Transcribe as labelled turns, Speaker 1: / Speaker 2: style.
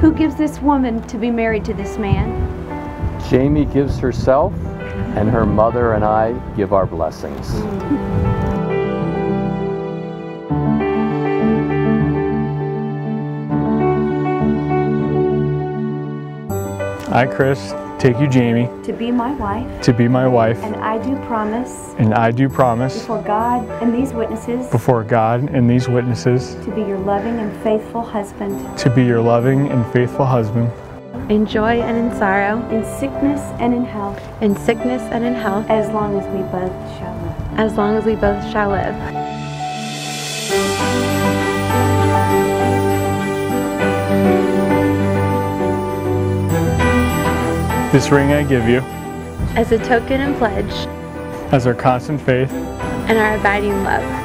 Speaker 1: Who gives this woman to be married to this man?
Speaker 2: Jamie gives herself, and her mother and I give our blessings.
Speaker 3: I, Chris, take you, Jamie,
Speaker 1: To be my wife.
Speaker 3: to be my wife,
Speaker 1: And I do promise.
Speaker 3: and I do promise
Speaker 1: Before God and these witnesses.
Speaker 3: before God and these witnesses
Speaker 1: To be your loving and faithful husband.
Speaker 3: to be your loving and faithful husband,
Speaker 4: in joy and in sorrow,
Speaker 1: In sickness and in health.
Speaker 4: in sickness and in health,
Speaker 1: As long as we both shall live.
Speaker 4: as long as we both shall live.
Speaker 3: This ring I give you
Speaker 4: As a token and pledge,
Speaker 3: as our constant faith
Speaker 4: and our abiding love.